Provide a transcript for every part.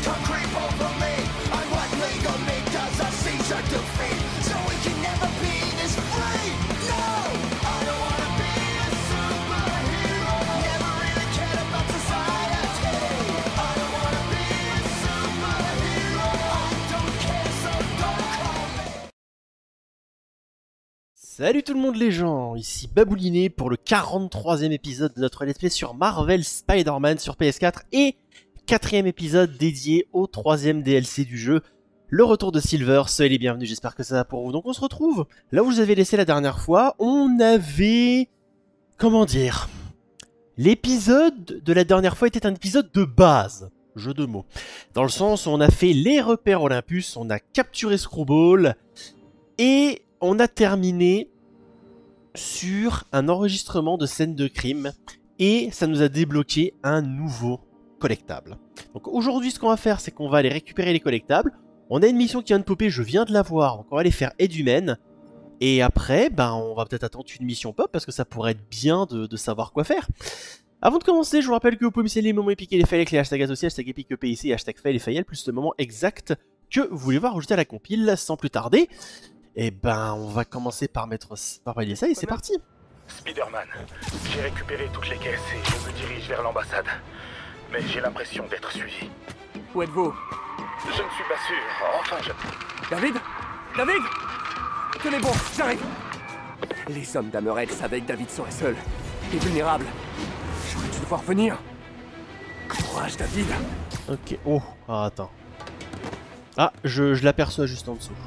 Salut tout le monde les gens, ici Babouliné pour le 43e épisode de notre let's play sur Marvel Spider-Man sur PS4 et 4e épisode dédié au 3e DLC du jeu, le retour de Silver. Soyez les bienvenus, j'espère que ça va pour vous. Donc on se retrouve là où je vous avais laissé la dernière fois. On avait... comment dire, l'épisode de la dernière fois était un épisode de base, jeu de mots. Dans le sens où on a fait les repères Olympus, on a capturé Screwball et... on a terminé sur un enregistrement de scène de crime et ça nous a débloqué un nouveau collectable. Donc aujourd'hui ce qu'on va faire, c'est qu'on va aller récupérer les collectables. On a une mission qui vient de popper, je viens de la voir, donc on va aller faire aide humaine. Et après, ben, on va peut-être attendre une mission pop parce que ça pourrait être bien de savoir quoi faire. Avant de commencer, je vous rappelle que vous pouvez me signaler les moments épiques et les fails avec les hashtags associés, hashtag épique EPIC et hashtag fail et fail, plus le moment exact que vous voulez voir ajouter à la compile. Sans plus tarder, et ben, on va commencer par valider ça et c'est parti. Spider-Man, j'ai récupéré toutes les caisses et je me dirige vers l'ambassade. Mais j'ai l'impression d'être suivi. Où êtes-vous? Je ne suis pas sûr. Enfin, David? David? Tenez bon, j'arrive. Les hommes d'Hammerhead savaient que David serait seul et vulnérable. J'aurais dû le voir venir. Courage, David. Ok, oh, ah, attends. Ah, je l'aperçois juste en dessous.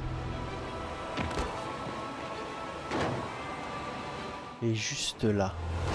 Et juste là.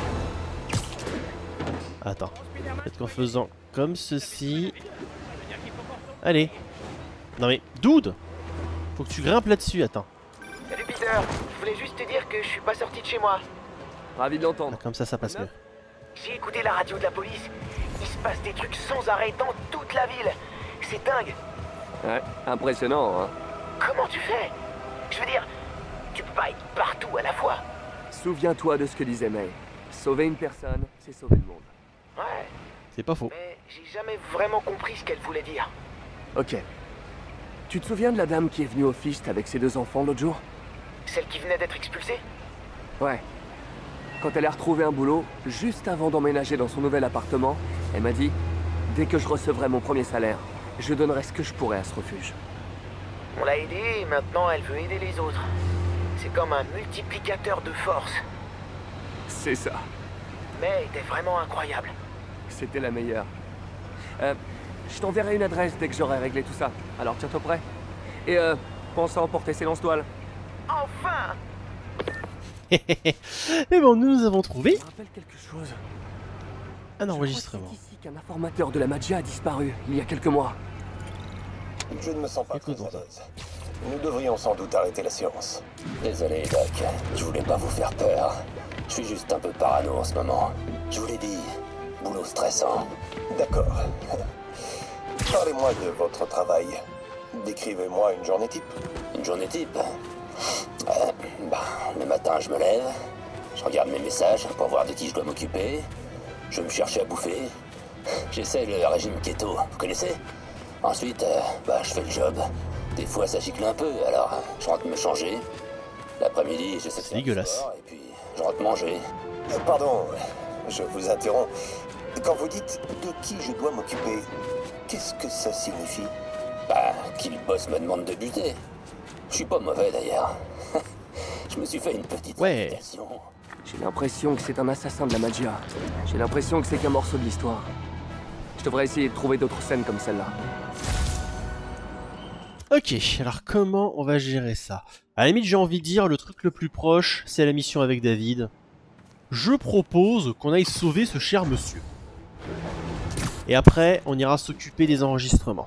Attends. Peut-être qu'en faisant comme ceci... Allez. Non mais, dude! Faut que tu grimpes là-dessus, attends. Salut Peter, je voulais juste te dire que je suis pas sorti de chez moi. Ravi de l'entendre. Comme ça passe mieux. J'ai écouté la radio de la police. Il se passe des trucs sans arrêt dans toute la ville. C'est dingue. Ouais, impressionnant, hein. Comment tu fais? Je veux dire, tu peux pas être partout à la fois. Souviens-toi de ce que disait May. Sauver une personne, c'est sauver le monde. Ouais, C'est pas faux. mais j'ai jamais vraiment compris ce qu'elle voulait dire. Ok. Tu te souviens de la dame qui est venue au Fist avec ses 2 enfants l'autre jour? Celle qui venait d'être expulsée? Ouais. Quand elle a retrouvé un boulot, juste avant d'emménager dans son nouvel appartement, elle m'a dit « Dès que je recevrai mon premier salaire, je donnerai ce que je pourrai à ce refuge. » On l'a aidée et maintenant elle veut aider les autres. C'est comme un multiplicateur de force. C'est ça. Mais était vraiment incroyable. C'était la meilleure. Je t'enverrai une adresse dès que j'aurai réglé tout ça. Alors tiens-toi prêt. Et pense à emporter ses lance-toiles. Enfin! Mais bon, nous avons trouvé Ça me rappelle quelque chose. un enregistrement. C'est ici qu'un informateur de la Magia a disparu, il y a quelques mois. Je ne me sens pas très Écoutons à ça. l'aise. Nous devrions sans doute arrêter la séance. Désolé, Doc. Je voulais pas vous faire peur. Je suis juste un peu parano en ce moment. Je vous l'ai dit, boulot stressant. D'accord. Parlez-moi de votre travail. Décrivez-moi une journée type. Une journée type? Le matin, je me lève. Je regarde mes messages pour voir de qui je dois m'occuper. Je me cherche à bouffer. J'essaie le régime keto, vous connaissez? Ensuite, je fais le job. Des fois, ça gicle un peu, alors je rentre me changer. L'après-midi, j'essaie de faire du dégueulasse. sport, et puis je rentre manger. Pardon, je vous interromps. Quand vous dites « de qui je dois m'occuper », qu'est-ce que ça signifie? Qui le boss me demande de buter. Je suis pas mauvais, d'ailleurs. Je me suis fait une petite Ouais. réputation. J'ai l'impression que c'est un assassin de la Magia. J'ai l'impression que c'est qu'un morceau de l'histoire. Je devrais essayer de trouver d'autres scènes comme celle-là. Ok, alors comment on va gérer ça? À la limite, j'ai envie de dire, le truc le plus proche, c'est la mission avec David. Je propose qu'on aille sauver ce cher monsieur. Et après, on ira s'occuper des enregistrements.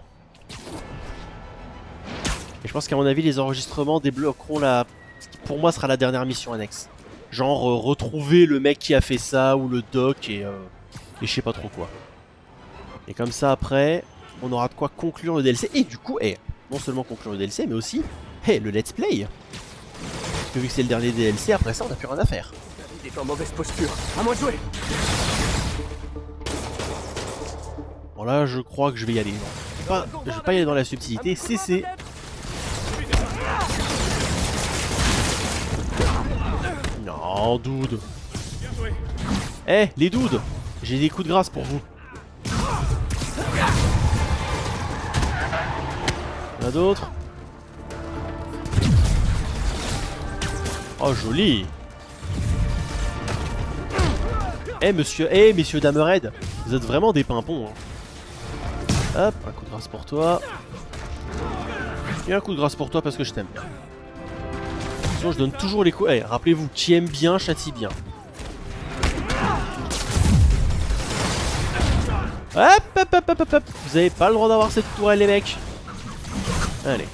Et je pense qu'à mon avis, les enregistrements débloqueront la... ce qui pour moi sera la dernière mission annexe. Genre, retrouver le mec qui a fait ça, ou le doc, et je sais pas trop quoi. Et comme ça, après, on aura de quoi conclure le DLC. Et du coup, non seulement conclure le DLC, mais aussi le let's play. Parce que vu que c'est le dernier DLC, après ça, on n'a plus rien à faire. Il est en mauvaise posture. À moi de jouer. Bon là, je crois que je vais y aller. je vais pas y aller dans la subtilité. CC. Non, dude. Eh, les dudes, j'ai des coups de grâce pour vous. Il y en a d'autres. Oh, joli. Messieurs Damered, vous êtes vraiment des pimpons. Hein. Hop, un coup de grâce pour toi. Et un coup de grâce pour toi parce que je t'aime bien. Sinon, je donne toujours les coups. Eh, rappelez-vous, qui aime bien, châtie bien. Hop. Vous avez pas le droit d'avoir cette tourelle, les mecs. Allez.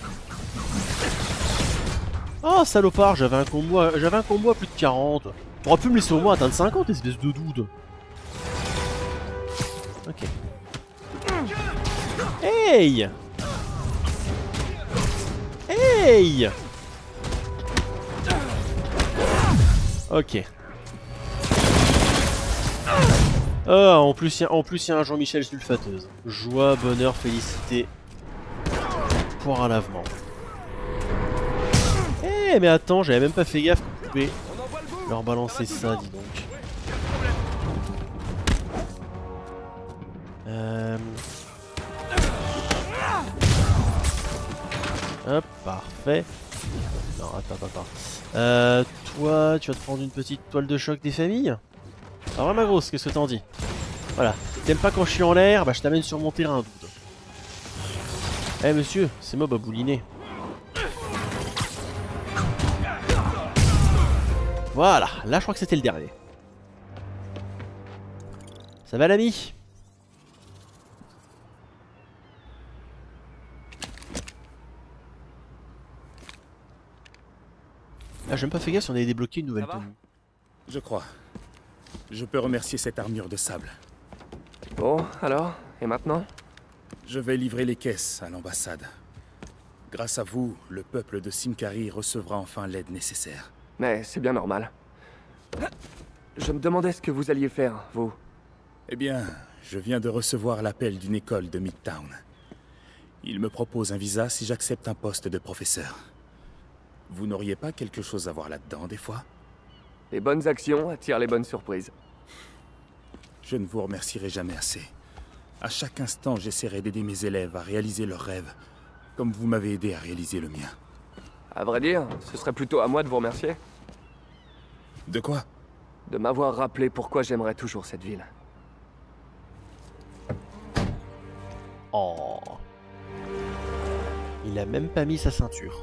Oh, salopard, j'avais un combo à plus de 40. T'aurais pu me laisser au moins atteindre 50, espèce de dude. Ok. Hey! Hey! Ok. En plus, il y a un Jean-Michel sulfateuse. Joie, bonheur, félicité. Pour un lavement. Eh, mais attends, j'avais même pas fait gaffe qu'on pouvait leur balancer ça, dis donc. Hop, parfait. Non, attends. Toi, tu vas te prendre une petite toile de choc des familles? Alors, ma grosse, qu'est-ce que t'en dis? Voilà. T'aimes pas quand je suis en l'air? Bah, je t'amène sur mon terrain, dude. Eh, monsieur, c'est moi, babouliné. Voilà, là je crois que c'était le dernier. Ça va l'ami? Ah, j'ai même pas fait gaffe si on avait débloqué une nouvelle tenue. Je crois. Je peux remercier cette armure de sable. Bon, alors? Et maintenant? Je vais livrer les caisses à l'ambassade. Grâce à vous, le peuple de Symkaria recevra enfin l'aide nécessaire. Mais c'est bien normal. Je me demandais ce que vous alliez faire, vous. Eh bien, je viens de recevoir l'appel d'une école de Midtown. Il me propose un visa si j'accepte un poste de professeur. Vous n'auriez pas quelque chose à voir là-dedans, des fois? Les bonnes actions attirent les bonnes surprises. Je ne vous remercierai jamais assez. À chaque instant, j'essaierai d'aider mes élèves à réaliser leurs rêves, comme vous m'avez aidé à réaliser le mien. À vrai dire, ce serait plutôt à moi de vous remercier. De quoi? De m'avoir rappelé pourquoi j'aimerais toujours cette ville. Oh. Il a même pas mis sa ceinture.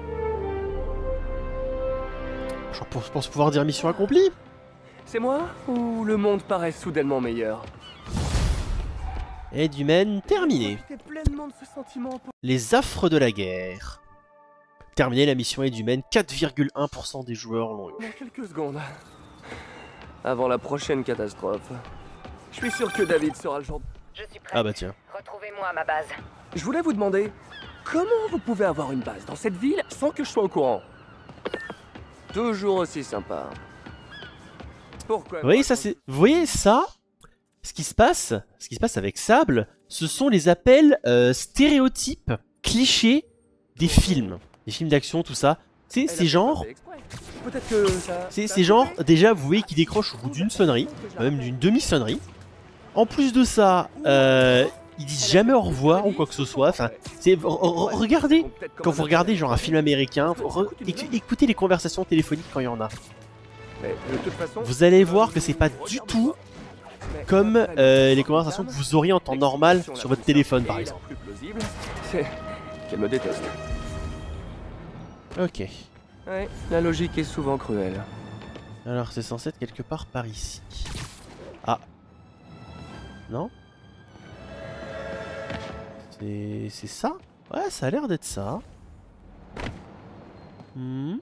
Je pense pouvoir dire mission accomplie. C'est moi ou le monde paraît soudainement meilleur? Aide humaine terminée. Pleinement de ce sentiment. Les affres de la guerre. Terminé, la mission aide humaine, 4,1% des joueurs l'ont eu. Dans quelques secondes. Avant la prochaine catastrophe. Je suis sûr que David sera le genre... Je suis prêt. Ah bah tiens. Retrouvez-moi à ma base. Je voulais vous demander, comment vous pouvez avoir une base dans cette ville sans que je sois au courant? Toujours aussi sympa. Pourquoi? Vous voyez ça, vous voyez ça? Ce qui se passe avec Sable, ce sont les appels stéréotypes, clichés des films d'action, tout ça. C'est genre, c'est genre déjà vous voyez qu'ils décrochent au bout d'une sonnerie, même d'une demi-sonnerie. En plus de ça, ils disent jamais au revoir ou quoi que ce soit. Enfin, regardez quand vous regardez genre un film américain, écoutez les conversations téléphoniques quand il y en a. Vous allez voir que c'est pas du tout comme les conversations que vous auriez en temps normal sur votre téléphone par exemple. C'est qu'elle me déteste. Ok. Ouais, la logique est souvent cruelle. Alors c'est censé être quelque part par ici. Ah. Non? C'est ça? Ouais, ça a l'air d'être ça. Il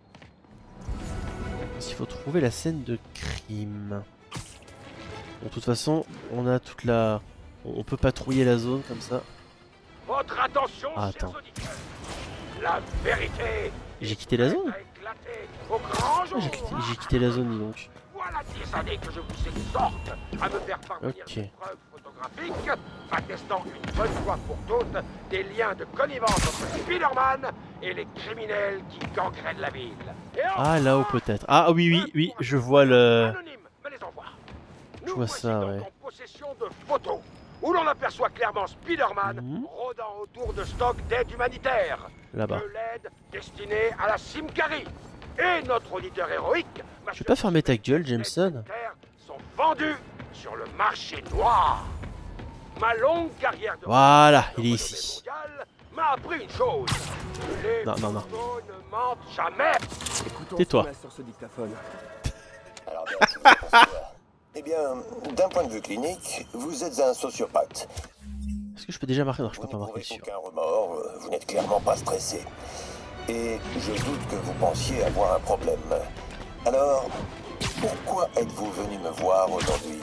faut trouver la scène de crime. Bon, de toute façon, on a toute la... On peut patrouiller la zone comme ça. Votre attention, ah, attends. La vérité. J'ai quitté la zone? Au grand jour. J'ai quitté la zone, dis donc. Voilà des années que je vous exhorte à me faire parvenir Ok. des preuves photographiques attestant une bonne fois pour toutes des liens de connivence entre Spider-Man et les criminels qui gangrènent la ville. Et Ah, là-haut peut-être. Ah oui, oui, oui, je vois le... anonyme me les envoie. Je vois ça, ouais. En possession de photos où l'on aperçoit clairement Spider-Man Mhm. rôdant autour de stocks d'aide humanitaire. Là-bas. De l'aide destinée à la Simcari. Et notre auditeur héroïque... Je vais pas fermer ta gueule, Jameson. ...sont vendus sur le marché noir. Ma longue carrière de... Voilà, de il est renommée ici. mondiale m'a appris une chose. Les Non, non, non. photos ne mentent jamais. Écoutons Tais-toi. ce qu'on a sur ce dictaphone. Alors, bien, vous en pensez quoi? Eh bien, d'un point de vue clinique, vous êtes un sociopathe. Est-ce que je peux déjà marquer? Non, je Vous peux pas marquer n'éprouvez dessus. aucun remords, vous n'êtes clairement pas stressé. Et je doute que vous pensiez avoir un problème. Alors, pourquoi êtes-vous venu me voir aujourd'hui?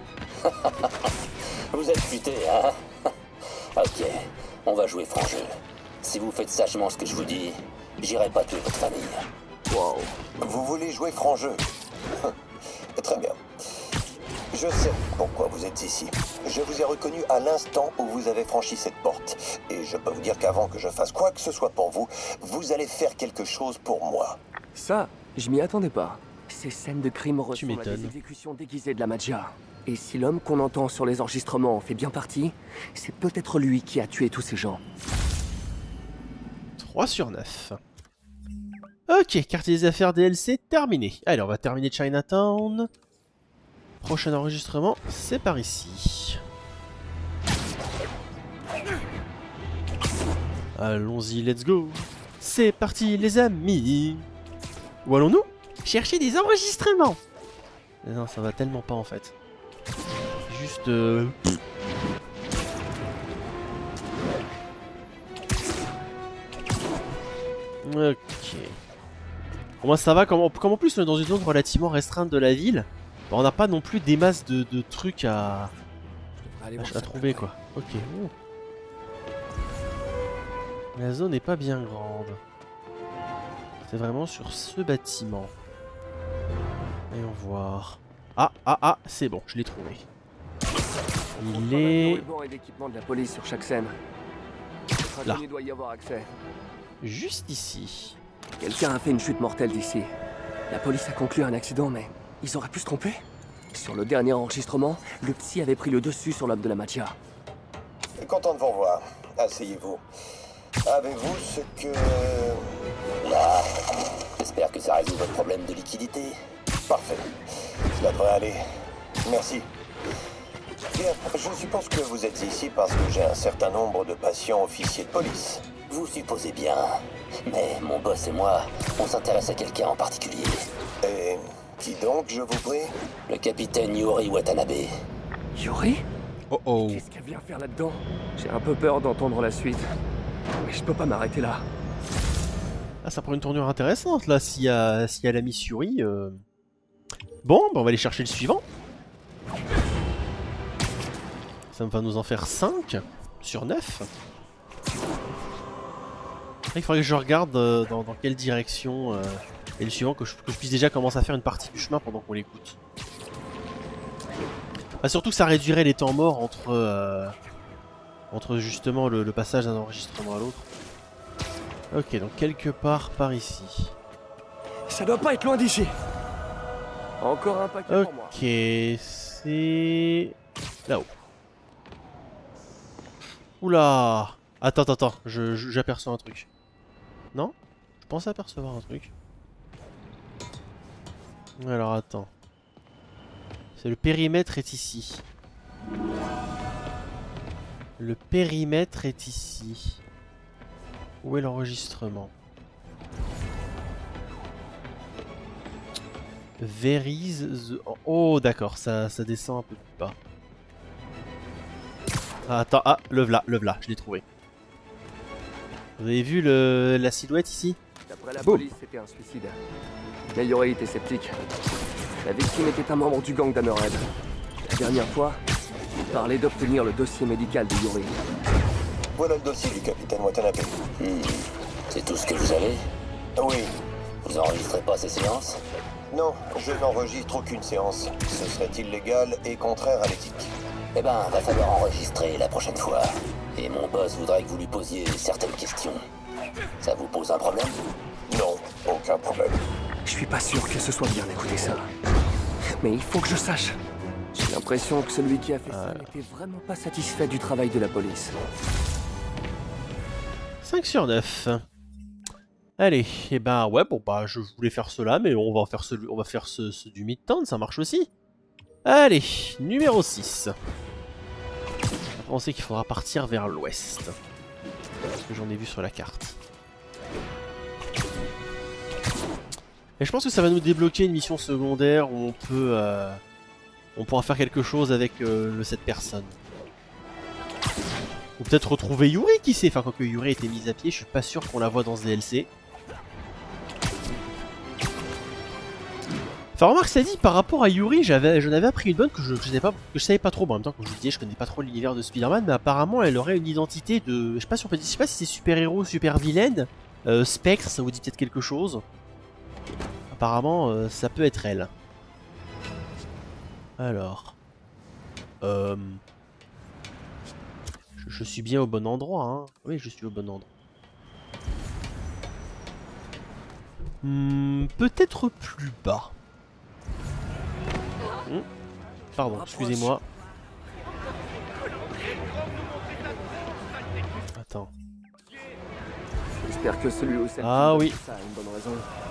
Vous êtes futé, hein? Ok, on va jouer franc jeu. Si vous faites sagement ce que je vous dis, j'irai pas tuer votre famille. Wow. Vous voulez jouer franc jeu? Très bien. Je sais pourquoi vous êtes ici. Je vous ai reconnu à l'instant où vous avez franchi cette porte. Et je peux vous dire qu'avant que je fasse quoi que ce soit pour vous, vous allez faire quelque chose pour moi. Ça, je m'y attendais pas. Ces scènes de crime ressemblent à m'étonnes. des exécutions déguisées de la Magia. Et si l'homme qu'on entend sur les enregistrements en fait bien partie, c'est peut-être lui qui a tué tous ces gens. 3 sur 9. Ok, quartier des affaires DLC terminé. Allez, on va terminer Chinatown. Prochain enregistrement, c'est par ici. Allons-y, let's go. C'est parti, les amis. Où allons-nous? Chercher des enregistrements. Non, ça va tellement pas en fait. Juste... Ok. Pour moi ça va, comme en plus on est dans une zone relativement restreinte de la ville, bah, on n'a pas non plus des masses de trucs à trouver quoi. Ok. Oh. La zone n'est pas bien grande. C'est vraiment sur ce bâtiment. Voyons voir. Ah, c'est bon, je l'ai trouvé. Il est Le banc et l'équipement de la police sur chaque scène. Là. Il doit y avoir accès. juste ici. Quelqu'un a fait une chute mortelle d'ici. La police a conclu un accident, mais ils auraient pu se tromper. Sur le dernier enregistrement, le psy avait pris le dessus sur l'homme de la Magia. Content de vous revoir. Asseyez-vous. Avez-vous ce que... Là, j'espère que ça résout votre problème de liquidité. Parfait. Cela devrait aller. Merci. Bien, je suppose que vous êtes ici parce que j'ai un certain nombre de patients officiers de police. Vous supposez bien. Mais mon boss et moi, on s'intéresse à quelqu'un en particulier. Et qui donc, je vous prie? Le capitaine Yori Watanabe. Yori? Oh oh. Qu'est-ce qu'elle vient faire là-dedans? J'ai un peu peur d'entendre la suite. Mais je peux pas m'arrêter là. Ah, ça prend une tournure intéressante là, s'il y a la Miss Yuri. Bon, bah on va aller chercher le suivant. Ça va nous en faire 5 sur 9. Il faudrait que je regarde dans quelle direction est le suivant, que je puisse déjà commencer à faire une partie du chemin pendant qu'on l'écoute. Bah, surtout que ça réduirait les temps morts entre justement le passage d'un enregistrement à l'autre. Ok, donc quelque part par ici. Ça doit pas être loin d'ici. Encore un paquet pour moi. Ok, c'est... là-haut. Oula! Attends, j'aperçois un truc. Non? Je pensais apercevoir un truc. Alors attends. C'est le périmètre est ici. Le périmètre est ici. Où est l'enregistrement? Verise the... Oh d'accord, ça descend un peu plus bas. Ah, attends, ah, le v'là, je l'ai trouvé. Vous avez vu la silhouette ici? D'après la Boum. police, c'était un suicide. Mais Yori était sceptique. La victime était un membre du gang d'Hammerhead. La dernière fois, il parlait d'obtenir le dossier médical de Yori. Voilà le dossier du capitaine Watanabe. C'est tout ce que vous avez? Oui. Vous enregistrez pas ces séances? Non, je n'enregistre aucune séance. Ce serait illégal et contraire à l'éthique. Eh ben, va falloir enregistrer la prochaine fois. Et mon boss voudrait que vous lui posiez certaines questions. Ça vous pose un problème? Non, aucun problème. Je suis pas sûr que ce soit bien d'écouter ça. Mais il faut que je sache. J'ai l'impression que celui qui a fait ça n'était vraiment pas satisfait du travail de la police. 5 sur 9. Allez, et ben ouais, bon bah je voulais faire cela, mais on va faire ce du Midtown, ça marche aussi. Allez, numéro 6. On sait qu'il faudra partir vers l'ouest. Parce que j'en ai vu sur la carte. Et je pense que ça va nous débloquer une mission secondaire où on peut... on pourra faire quelque chose avec cette personne. Ou peut-être retrouver Yuri, qui sait. Enfin, quand Yuri a été mise à pied, je suis pas sûr qu'on la voit dans ce DLC. Enfin, remarque, ça dit, par rapport à Yuri, j'en avais appris une bonne que je savais pas trop. Bon, en même temps, comme je vous disais, je connais pas trop l'univers de Spider-Man, mais apparemment, elle aurait une identité de... Je sais pas si on peut dire, je sais pas si c'est super-héros, super-vilaine. Spectre, ça vous dit peut-être quelque chose. Apparemment, ça peut être elle. Alors... Je suis bien au bon endroit, hein. Oui, je suis au bon endroit. Peut-être plus bas. Pardon, excusez-moi. Attends. J'espère que celui où c'est... Ah oui. Ça a une bonne raison.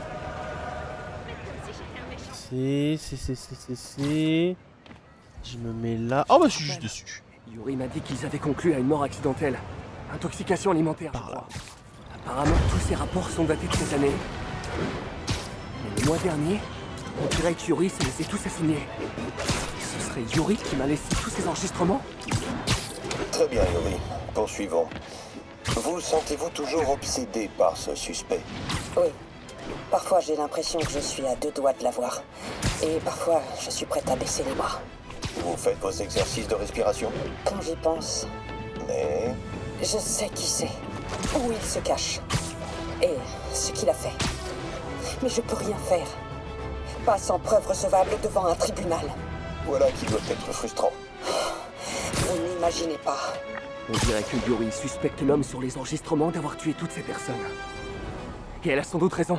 C'est... Je me mets là... Oh bah je suis juste dessus. Yuri m'a dit qu'ils avaient conclu à une mort accidentelle. Intoxication alimentaire, je crois. Apparemment, tous ces rapports sont datés de cette année. Mais le mois dernier, on dirait que Yuri s'est laissé tous assigner. Ce serait Yuri qui m'a laissé tous ces enregistrements? Très bien, Yuri. Poursuivons. Vous sentez-vous toujours obsédé par ce suspect? Oui. Parfois, j'ai l'impression que je suis à 2 doigts de l'avoir. Et parfois, je suis prête à baisser les bras. Vous faites vos exercices de respiration? Quand j'y pense, Mais... je sais qui c'est, où il se cache, et ce qu'il a fait. Mais je peux rien faire. Pas sans preuve recevable devant un tribunal. Voilà qui doit être frustrant. Vous n'imaginez pas. On dirait que Yuri suspecte l'homme sur les enregistrements d'avoir tué toutes ces personnes. Et elle a sans doute raison.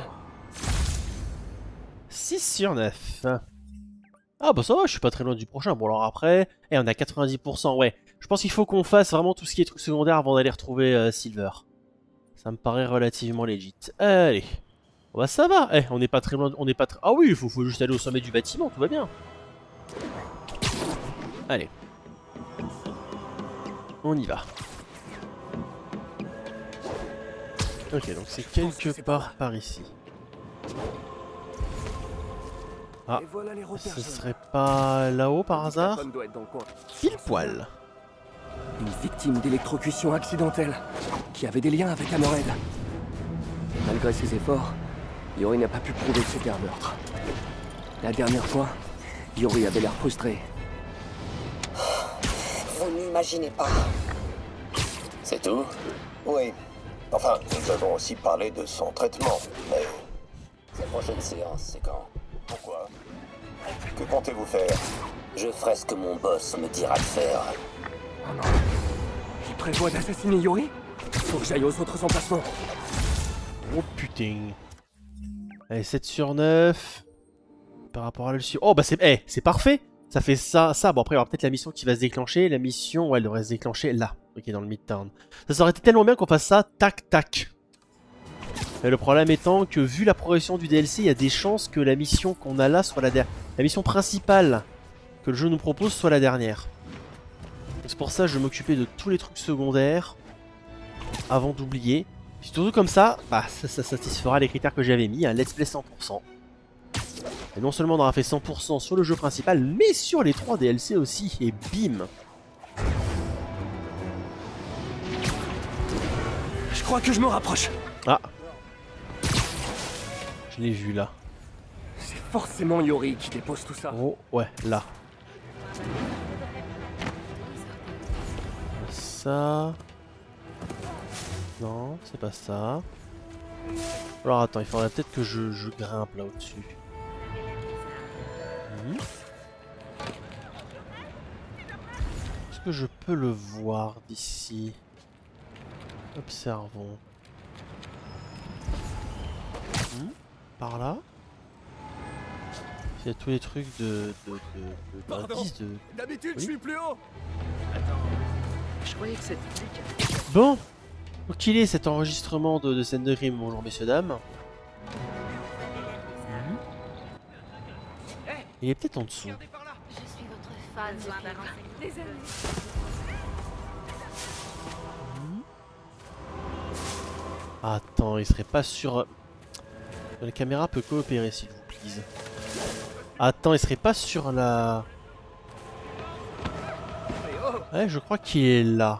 6 sur 9. Ah bah ça va, je suis pas très loin du prochain. Bon alors après, on a 90%, ouais. Je pense qu'il faut qu'on fasse vraiment tout ce qui est trucs secondaires avant d'aller retrouver Silver. Ça me paraît relativement legit. Allez. Bah ça va, on n'est pas très loin, on n'est pas très... Ah oui, il faut juste aller au sommet du bâtiment, tout va bien. Allez. On y va. Ok, donc c'est quelque part par ici. Ah, ce serait pas là-haut par hasard? Pile poil. Une victime d'électrocution accidentelle, qui avait des liens avec Hammerhead. Et malgré ses efforts, Yuri n'a pas pu prouver que c'était un meurtre. La dernière fois, Yuri avait l'air frustré. Vous n'imaginez pas. C'est tout? Oui. Enfin, nous avons aussi parlé de son traitement, mais... Sa prochaine séance, c'est quand? Pourquoi? Que comptez-vous faire? Je ferai ce que mon boss me dira de faire. Oh non. Il prévoit d'assassiner Yuri? Faut que j'aille aux autres emplacements. Oh putain. Allez, 7 sur 9. Par rapport à la... Oh bah c'est parfait. Ça fait ça. Bon après il y aura peut-être la mission qui va se déclencher. La mission, ouais, elle devrait se déclencher là. Ok, dans le Midtown. Ça aurait été tellement bien qu'on fasse ça tac tac. Et le problème étant que vu la progression du DLC, il y a des chances que la mission qu'on a là soit la mission principale que le jeu nous propose soit la dernière. C'est pour ça que je vais m'occuper de tous les trucs secondaires avant d'oublier. Surtout comme ça, bah, ça satisfera les critères que j'avais mis, un let's play 100%. Et non seulement on aura fait 100% sur le jeu principal, mais sur les 3 DLC aussi, et bim! Je crois que je me rapproche. Ah! Je l'ai vu là. C'est forcément Yuri qui dépose tout ça. Oh, ouais, là. Ça... Non, c'est pas ça. Alors attends, il faudrait peut-être que je grimpe là au-dessus. Est-ce que je peux le voir d'ici? Observons. Par là? Il y a tous les trucs d'indices de... D'habitude, Oui. je suis plus haut. Je croyais que cette flic... Bon, où qu'il est cet enregistrement de scène de crime, bonjour messieurs dames. Il est peut-être en dessous. Je suis votre fan, des amis. Attends, il serait pas sur... La caméra peut coopérer s'il vous plaît. Attends, il serait pas sur la... Ouais, je crois qu'il est là.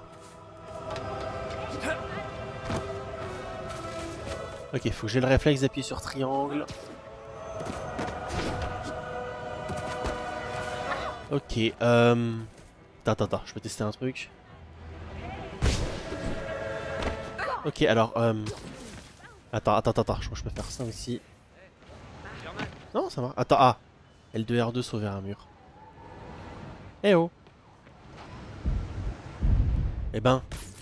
Ok, faut que j'ai le réflexe d'appuyer sur triangle. Ok, Attends, je peux tester un truc. Ok, alors, Attends, je crois que je peux faire ça aussi. Non, ça va. Attends, ah L2, R2, sauver un mur. Eh oh. Eh ben...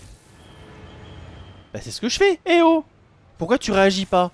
Bah c'est ce que je fais. Eh oh. Pourquoi tu réagis pas?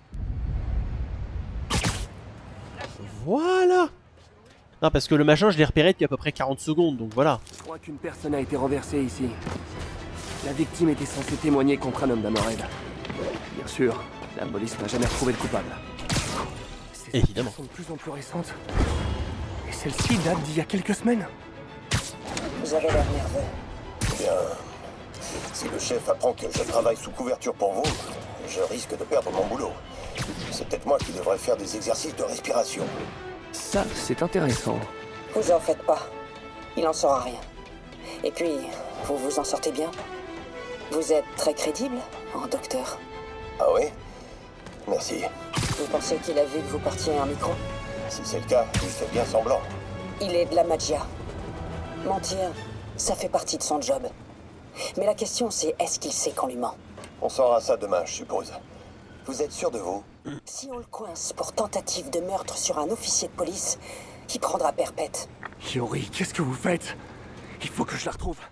Voilà. Non, parce que le machin, je l'ai repéré depuis à peu près 40 secondes, donc voilà. Je crois qu'une personne a été renversée ici. La victime était censée témoigner contre un homme d'Amored. Bien sûr, la police n'a jamais retrouvé le coupable. Ces Évidemment. affaires sont de plus en plus récentes. Et celle-ci date d'il y a quelques semaines. Vous avez l'air nerveux. Bien. Si le chef apprend que je travaille sous couverture pour vous, je risque de perdre mon boulot. C'est peut-être moi qui devrais faire des exercices de respiration. Ça, c'est intéressant. Vous en faites pas. Il en saura rien. Et puis, vous vous en sortez bien. Vous êtes très crédible en docteur. Ah oui? Merci. Vous pensez qu'il a vu que vous portiez un micro? Si c'est le cas, il fait bien semblant. Il est de la magia. Mentir, ça fait partie de son job. Mais la question c'est, est-ce qu'il sait qu'on lui ment? On saura ça demain, je suppose. Vous êtes sûr de vous? Si on le coince pour tentative de meurtre sur un officier de police, il prendra perpète. Yori, qu'est-ce que vous faites? Il faut que je la retrouve.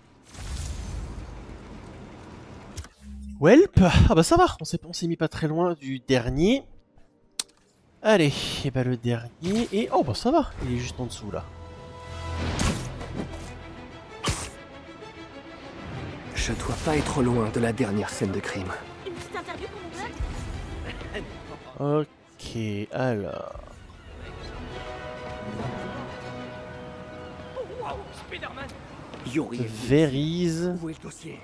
Welp. Ah bah ça va, on s'est mis pas très loin du dernier. Allez, et bah le dernier, et oh bah ça va, il est juste en dessous là. Je dois pas être loin de la dernière scène de crime. Une petite interview pour mon blog? Ok, alors... Yori, Verise... où est le dossier?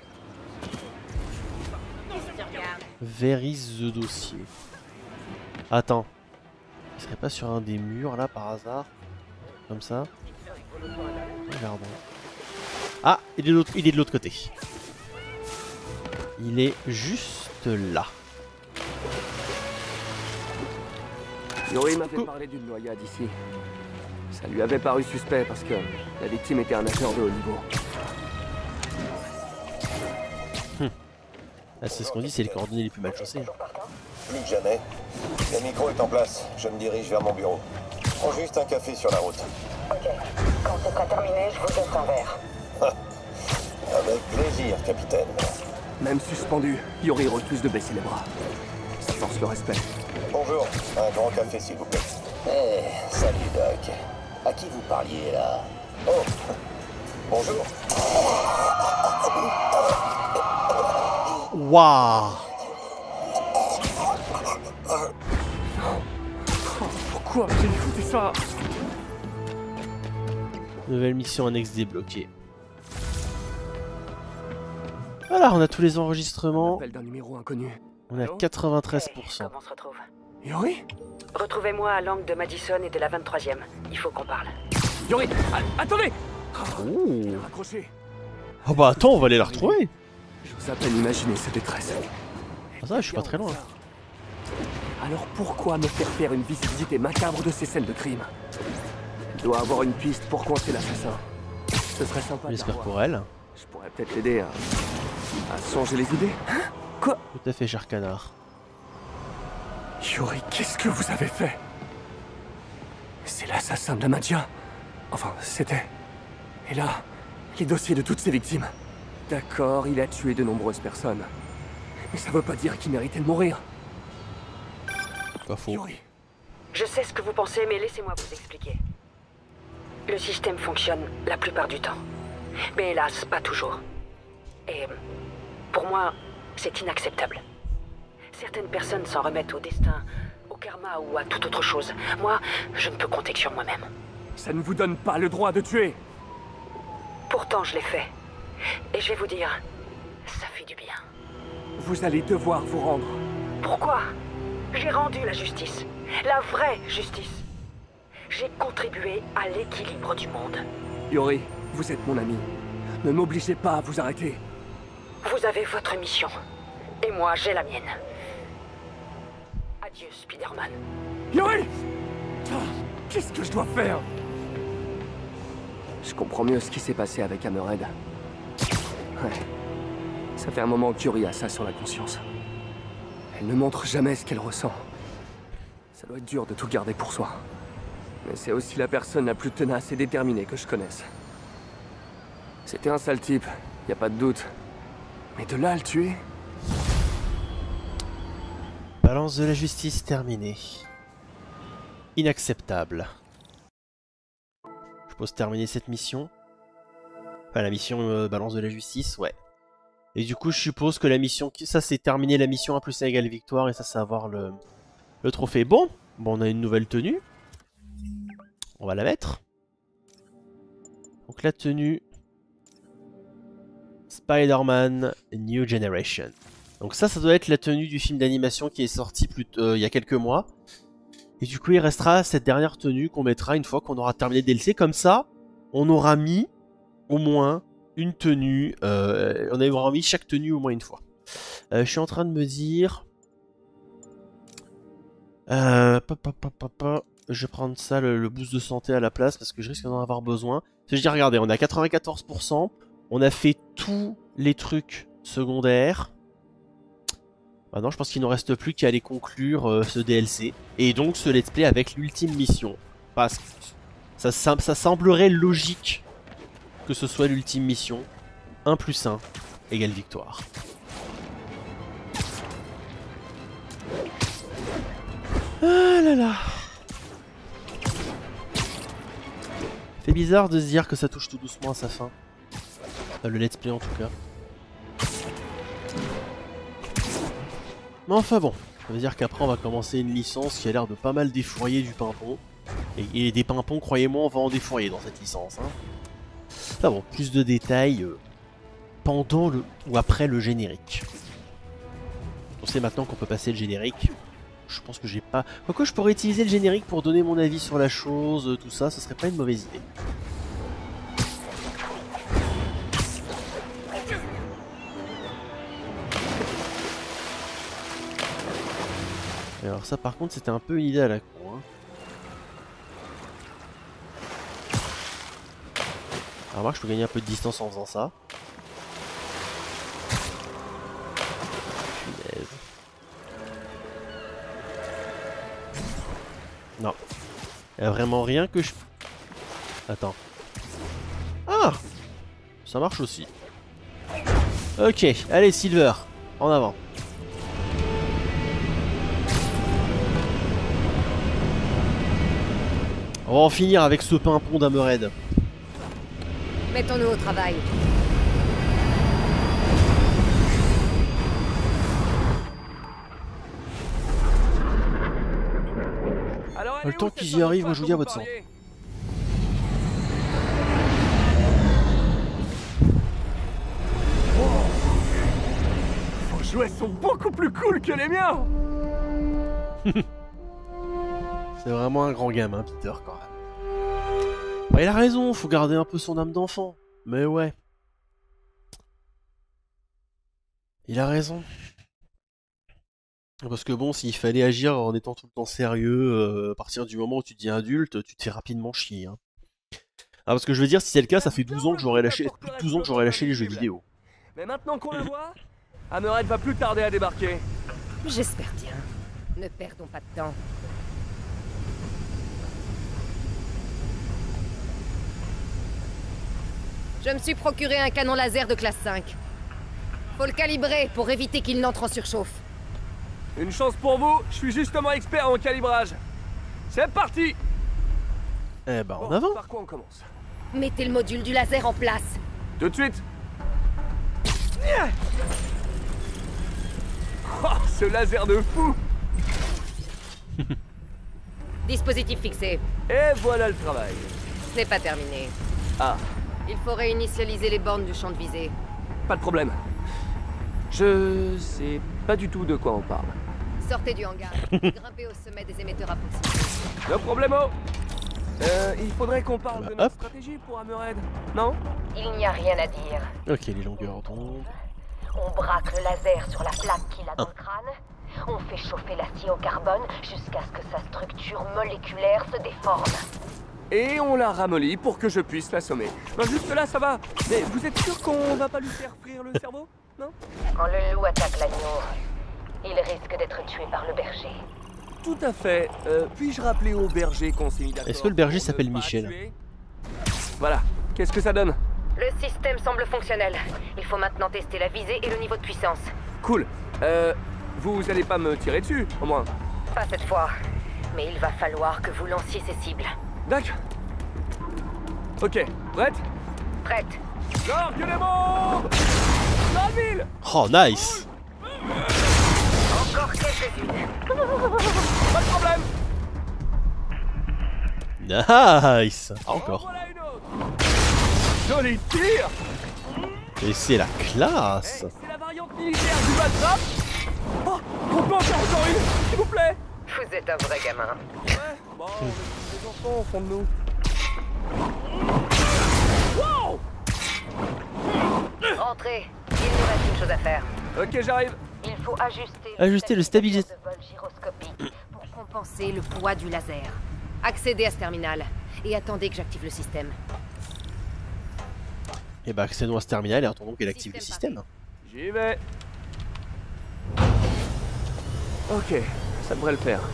Verise the dossier. Attends. Il serait pas sur un des murs là par hasard? Comme ça? Regardons. Ah, il est de l'autre côté. Il est juste là. Yori m'avait parlé d'une noyade ici. Ça lui avait paru suspect parce que la victime était un nageur de haut niveau. Ah, c'est ce qu'on dit, c'est les coordonnées les plus mal chaussées. Plus que jamais. Le micro est en place. Je me dirige vers mon bureau. Prends juste un café sur la route. Ok. Quand ce sera terminé, je vous offre un verre. Avec plaisir, capitaine. Même suspendu, Yori refuse de baisser les bras. Ça force le respect. Bonjour. Un grand café, s'il vous plaît. Eh, salut Doc. À qui vous parliez là? Oh. Bonjour. Waouh! Pourquoi j'ai écouté ça? Nouvelle mission annexe débloquée. Voilà, on a tous les enregistrements. Appel d'un numéro inconnu. On est à 93%. Comment on se retrouve? Yori? Retrouvez-moi à l'angle de Madison et de la 23e. Il faut qu'on parle. Yori, attendez! Oh. Raccrochez. Oh bah attends, on va aller la retrouver. J'ose à peine imaginer cette détresse. Ah, ça, je suis pas très loin. Alors pourquoi me faire une visibilité macabre de ces scènes de crime? Il doit avoir une piste pour coincer l'assassin. Ce serait sympa de la J'espère voir. pour elle. Je pourrais peut-être l'aider à songer les idées. Hein? Quoi? Tout à fait, cher canard. Yori, qu'est-ce que vous avez fait? C'est l'assassin de la Magia. Enfin, c'était. Et là, les dossiers de toutes ces victimes. D'accord, il a tué de nombreuses personnes. Mais ça veut pas dire qu'il méritait de mourir. Pas faux. Yuri, Je sais ce que vous pensez, mais laissez-moi vous expliquer. Le système fonctionne la plupart du temps. Mais hélas, pas toujours. Et pour moi, c'est inacceptable. Certaines personnes s'en remettent au destin, au karma ou à toute autre chose. Moi, je ne peux compter que sur moi-même. ça ne vous donne pas le droit de tuer. Pourtant, je l'ai fait. Et je vais vous dire, ça fait du bien. Vous allez devoir vous rendre. Pourquoi? J'ai rendu la justice. La vraie justice. J'ai contribué à l'équilibre du monde. Yuri, vous êtes mon ami. Ne m'obligez pas à vous arrêter. Vous avez votre mission. Et moi, j'ai la mienne. Adieu, Spider-Man. Yuri! Qu'est-ce que je dois faire? Je comprends mieux ce qui s'est passé avec Hammerhead. Ouais. Ça fait un moment que Yuri a ça sur la conscience. Elle ne montre jamais ce qu'elle ressent. Ça doit être dur de tout garder pour soi. Mais c'est aussi la personne la plus tenace et déterminée que je connaisse. C'était un sale type, y a pas de doute. Mais de là à le tuer... Balance de la justice terminée. Inacceptable. Je pose terminer cette mission. Enfin, la mission balance de la justice, ouais. Et du coup, je suppose que la mission... Ça, c'est terminer la mission 1 plus 1 égale victoire. Et ça, c'est avoir le trophée. Bon, on a une nouvelle tenue. On va la mettre. Donc la tenue... Spider-Man New Generation. Donc ça doit être la tenue du film d'animation qui est sorti il y a quelques mois. Et du coup, il restera cette dernière tenue qu'on mettra une fois qu'on aura terminé le DLC. Comme ça, on aura mis au moins une tenue. On aura mis chaque tenue au moins une fois. Je suis en train de me dire... je vais prendre ça, le boost de santé à la place, parce que je risque d'en avoir besoin. Je dis, regardez, on a 94%. On a fait tous les trucs secondaires. Maintenant, je pense qu'il ne nous reste plus qu'à aller conclure ce DLC. Et donc ce let's play avec l'ultime mission. Parce que ça semblerait logique que ce soit l'ultime mission. 1 plus 1 égale victoire. Ah là là. Fait bizarre de se dire que ça touche tout doucement à sa fin. Le let's play en tout cas. Mais enfin bon, ça veut dire qu'après on va commencer une licence qui a l'air de pas mal défourailler du pimpon. Et des pimpons, croyez-moi, on va en défourailler dans cette licence. Hein. Ça bon, plus de détails pendant ou après le générique. On sait maintenant qu'on peut passer le générique. Je pense que j'ai pas... Quoique je pourrais utiliser le générique pour donner mon avis sur la chose, tout ça, ce serait pas une mauvaise idée. Alors ça par contre c'était un peu une idée à la con. Hein. Alors moi je peux gagner un peu de distance en faisant ça. Punaise. Non. Il n'y a vraiment rien que je... Attends. Ah! Ça marche aussi. Ok, allez Silver, en avant. On va en finir avec ce pimpon d'Hammerhead. Mettons-nous au travail. Alors, Le temps qu'ils y arrivent, moi je vous dis à votre sang. Vos jouets sont beaucoup plus cool que les miens. C'est vraiment un grand gamin, Peter, quand même. Bah, il a raison, faut garder un peu son âme d'enfant. Mais ouais. Il a raison. Parce que bon, s'il fallait agir en étant tout le temps sérieux, à partir du moment où tu deviens adulte, tu te fais rapidement chier. Hein. Ah, parce que je veux dire, si c'est le cas, ça fait 12 ans que j'aurais lâché, plus de 12 ans que j'aurais lâché les jeux vidéo. Mais maintenant qu'on la voit, Hammerhead va plus tarder à débarquer. J'espère bien. Ne perdons pas de temps. Je me suis procuré un canon laser de classe 5. Faut le calibrer pour éviter qu'il n'entre en surchauffe. Une chance pour vous, je suis justement expert en calibrage. C'est parti! Eh ben, en Bon, avant. par quoi on commence? Mettez le module du laser en place. Tout de suite! Oh, ce laser de fou! Dispositif fixé. Et voilà le travail. Ce n'est pas terminé. Ah, Il faut réinitialiser les bornes du champ de visée. pas de problème. Je sais pas du tout de quoi on parle. Sortez du hangar. Grimpez au sommet des émetteurs à proximité. No problemo! Il faudrait qu'on parle Bah, de notre hop. stratégie pour Hammerhead, non? Il n'y a rien à dire. Ok, les longueurs d'onde. On braque le laser sur la plaque qu'il a dans le crâne. On fait chauffer l'acier au carbone jusqu'à ce que sa structure moléculaire se déforme. Et on la ramollit pour que je puisse l'assommer. Ben juste là, ça va. Mais vous êtes sûr qu'on va pas lui faire frire le cerveau? Non? Quand le loup attaque l'agneau, il risque d'être tué par le berger. Tout à fait. Puis-je rappeler au berger qu'on s'est mis d'accord? Est-ce que le berger pour ne s'appelle pas Michel? tuer? Voilà. Qu'est-ce que ça donne? Le système semble fonctionnel. Il faut maintenant tester la visée et le niveau de puissance. Cool. Vous allez pas me tirer dessus, au moins? Pas cette fois. Mais il va falloir que vous lanciez ces cibles. D'accord. Ok. Prête? Prête. Genre que les bombes! Dans la ville! Oh, nice. Encore quelques-unes. Pas de problème! Nice. Ah, En encore. voilà une autre! Joli tir! Et c'est la classe. Hey, c'est la variante militaire du Batrap! Oh! On peut en faire encore une, s'il vous plaît! Vous êtes un vrai gamin. Ouais, bon, on est des enfants au fond de nous. Wow! Entrez. Il nous reste une chose à faire. Ok, j'arrive. Il faut ajuster Ajuster le stabilisateur de vol gyroscopique. Pour compenser le poids du laser. Accédez à ce terminal. Et attendez que j'active le système. Et bah, accédons à ce terminal et attendons qu'elle active le système. J'y vais. Ok, ça devrait le faire.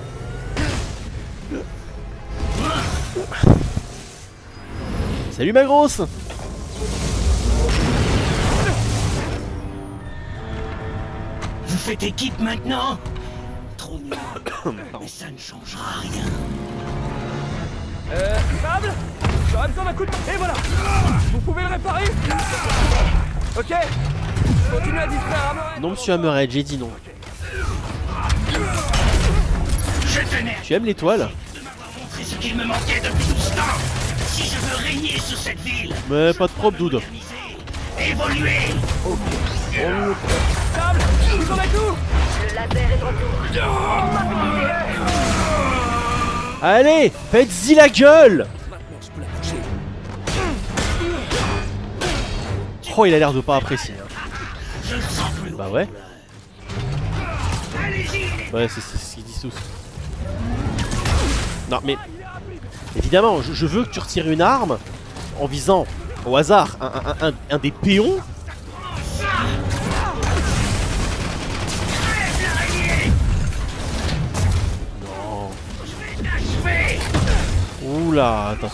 Salut ma grosse. Vous faites équipe maintenant? Trop nul. Mais ça ne changera rien. Sable? J'aurais besoin d'un coup de... Et voilà! Vous pouvez le réparer? Ok. Continuez à distraire Hammerhead. Non, monsieur Hammerhead, j'ai dit non. Je tenais Tu aimes l'étoile? de m'avoir montré ce qu'il me manquait depuis tout ce temps. Si je veux régner sur cette ville, Mais pas de propre, dude. organiser, évoluer. Sable, ils sont avec nous! Le laser est de retour. Allez, faites-y la gueule. Maintenant, je peux la toucher. Oh, il a l'air de pas apprécier. Hein. Je ne sens plus. Bah ouais. Allez-y, les Ouais, c'est ce qu'ils disent tous. Non, mais évidemment, je veux que tu retires une arme en visant au hasard un des péons. Non. Oula, attends.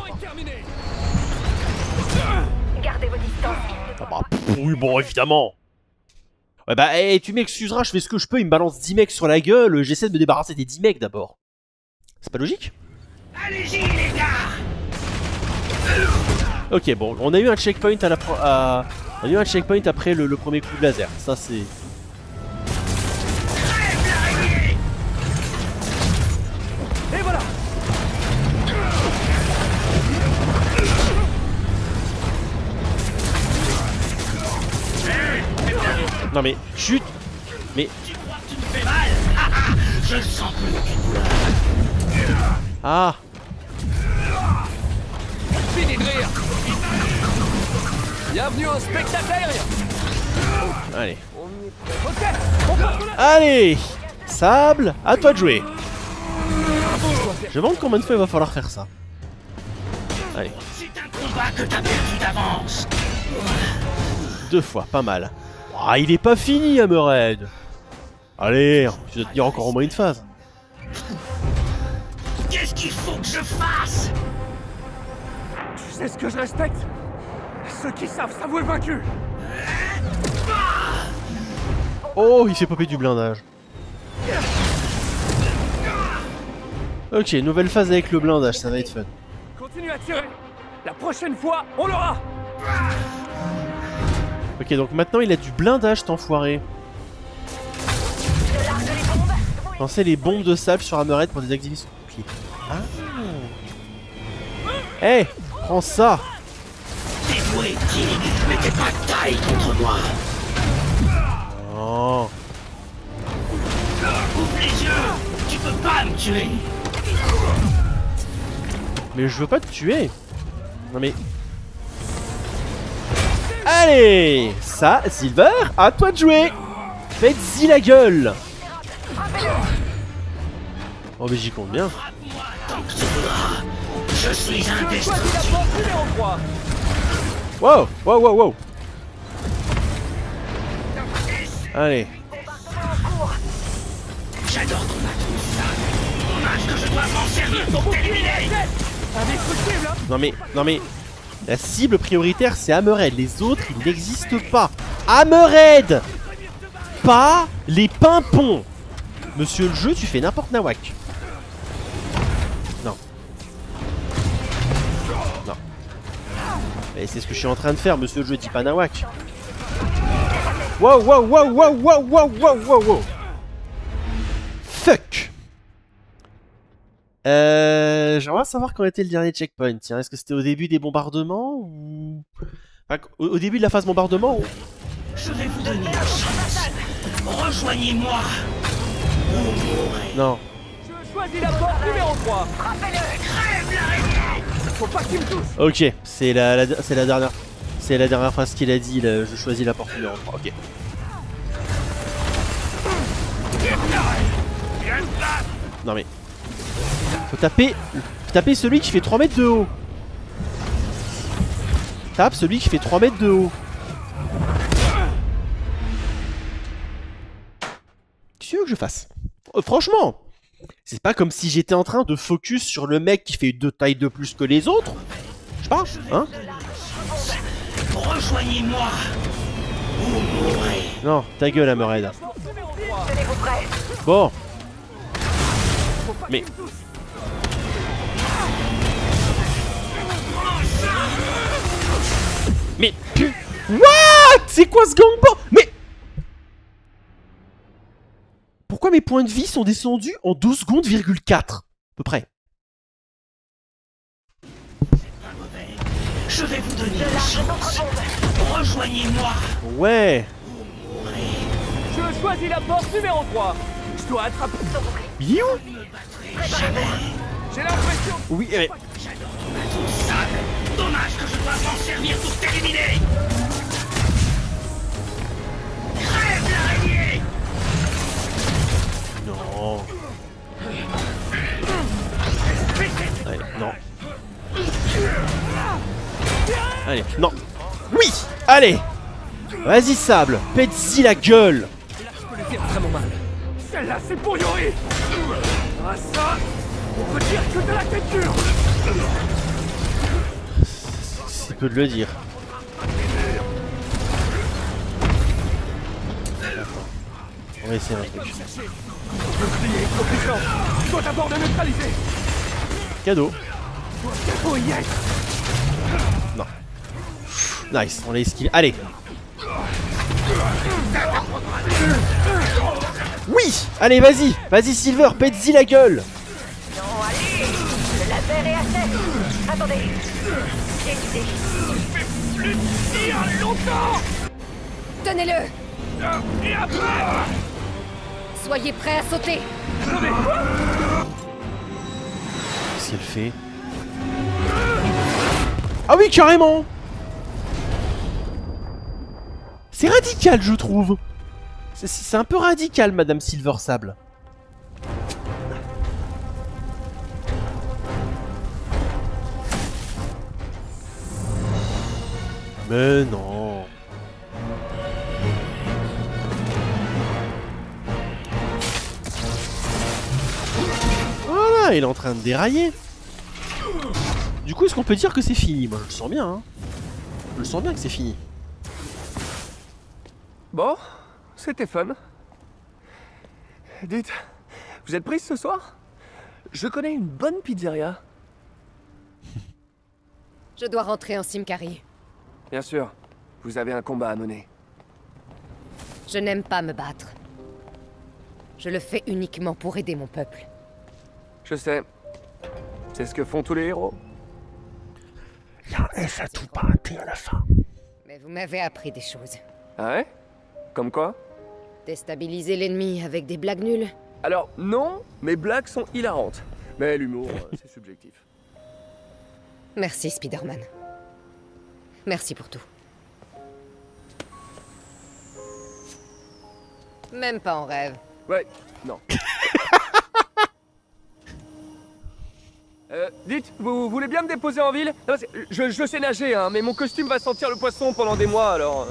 Gardez vos distances. Ah bah, oui, bon, évidemment. Ouais, bah, hey, tu m'excuseras, je fais ce que je peux, il me balance 10 mecs sur la gueule, j'essaie de me débarrasser des 10 mecs d'abord. C'est pas logique? Allez-y, les gars. Ok, bon, on a eu un checkpoint on a eu un checkpoint après le premier coup de laser. Ça, c'est... Et voilà! Non mais, chut. Mais... Tu crois que tu me fais mal? Je ne sens plus aucune douleur. Ah. Fini de rire! Bienvenue au spectacle aérien! Allez. On y est prêt. Ok! On part de là! Allez. Sable, à toi de jouer. Je me demande combien de fois il va falloir faire ça. Allez. C'est un combat que t'as perdu d'avance. 2 fois, pas mal. Ah, il est pas fini, Hammerhead. Allez, tu dois tenir encore au moins une phase. Qu'est-ce qu'il faut que je fasse? Tu sais ce que je respecte? Ceux qui savent s'avouer vaincus. Oh, il fait popper du blindage. Ok, nouvelle phase avec le blindage, ça va être fun. Continue à tirer. La prochaine fois, on l'aura. Ok, donc maintenant il a du blindage, cet enfoiré. Lancez les bombes de sable sur Hammerhead pour désactiver son bouclier. Ah. Hey, prends ça. Dévoué, mais t'es pas de taille contre moi. Oh. Ouvre les yeux. Tu peux pas me tuer. Mais je veux pas te tuer. Non mais... Allez, ça, Silver, à toi de jouer. Faites-y la gueule. Oh mais j'y compte bien. Je suis indestructible. Wow, wow, wow, wow. Allez. J'adore ton atout. Dommage que je dois m'en servir pour t'éliminer. Non mais... La cible prioritaire c'est Hammerhead, les autres ils n'existent pas. Hammerhead. Pas les pimpons. Monsieur le jeu, tu fais n'importe nawak. Non. Non. Et c'est ce que je suis en train de faire, monsieur le jeu, dis pas nawak. Wow, wow, wow, wow, wow, wow, wow, wow, wow. Fuck. J'aimerais savoir quand était le dernier checkpoint. Tiens, est-ce que c'était au début des bombardements ou... Enfin, au début de la phase bombardement ou... Je vais vous donner une chance. Rejoignez-moi. Non. Je choisis la porte numéro 3. Crève l'araignée. Faut pas qu'il me touche. Ok, c'est la dernière phrase qu'il a dit, je choisis la porte numéro 3, ok. Non mais... Faut taper celui qui fait 3 mètres de haut. Tape celui qui fait 3 mètres de haut. Qu'est-ce que tu veux que je fasse? Franchement, c'est pas comme si j'étais en train de focus sur le mec qui fait 2 tailles de plus que les autres. Je sais pas, hein? Rejoignez-moi. Non, ta gueule, Hammerhead. Bon. Mais... Mais... What? C'est quoi ce gangbang? Mais... Pourquoi mes points de vie sont descendus en 12 secondes, ,4 à peu près? Je vais vous donner une chance. Rejoignez-moi. Ouais. Je choisis la porte numéro 3. Je dois attraper son bouclier. Il est où? J'ai l'impression... Oui, mais... J'adore ton atout sale. Dommage que je dois m'en servir pour t'éliminer. Crève l'araignée. Non. Allez, non. Allez, non. Oui. Allez. Vas-y, Sable. Pète-y la gueule. Là, je peux le faire vraiment mal. Celle-là, c'est pour Yori. Ah, ça, on peut dire que de la tête dure. C'est peu de le dire. On va essayer un truc. Le bouclier est trop puissant. Je dois d'abord le neutraliser. Cadeau. Oh yes. Non. Nice, on l'a esquivé. Allez. Oui. Allez, vas-y. Vas-y, Silver, pète-y la gueule. Non, allez. Le laser est à sec. Attendez. J'ai une idée. Je fais plus tir longtemps. Tenez-le. Et après. Soyez prêts à sauter. Qu'est-ce qu'elle fait? Ah oui, carrément. C'est radical, je trouve. C'est un peu radical, Madame Silver Sable. Mais non. Voilà, il est en train de dérailler. Du coup, est-ce qu'on peut dire que c'est fini? Moi, je le sens bien, hein. Je le sens bien que c'est fini. Bon, c'était fun. Dites, vous êtes prise ce soir? Je connais une bonne pizzeria. Je dois rentrer en Simkari. Bien sûr, vous avez un combat à mener. Je n'aime pas me battre. Je le fais uniquement pour aider mon peuple. Je sais. C'est ce que font tous les héros. Il y a un F à tout pas un T à la fin. Mais vous m'avez appris des choses. Ah ouais? Comme quoi? Déstabiliser l'ennemi avec des blagues nulles. Alors, non, mes blagues sont hilarantes. Mais l'humour, c'est subjectif. Merci, Spider-Man. Merci pour tout. Même pas en rêve. Ouais, non. Dites, vous voulez bien me déposer en ville? Non, je sais nager, hein, mais mon costume va sentir le poisson pendant des mois, alors...